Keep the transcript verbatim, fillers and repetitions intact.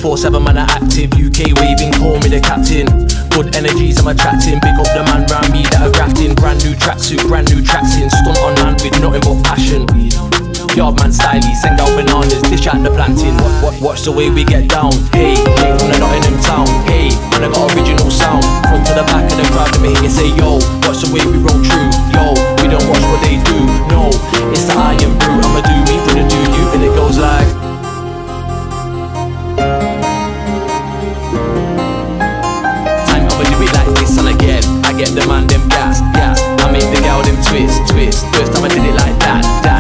twenty-four seven man are active, U K waving, call me the captain. Good energies I'm attracting, big up the man round me that are grafting. Brand new tracksuit, brand new tracks in, stunt on land with nothing but passion. Yard man stylies, send out bananas, dish out the planting. What, what, watch the way we get down, hey, straight from the Nottingham town, hey, man I got original sound. Front to the back of the crowd, let me hear you say yo, watch the way we roll true, yo, we don't watch what they do, no, it's the iron brew, I'ma do me for the do you, and it goes like time, I'ma do it like this and again, I get the man them gas, gas, I make the girl them twist, twist, twist, I'ma do it like that, that.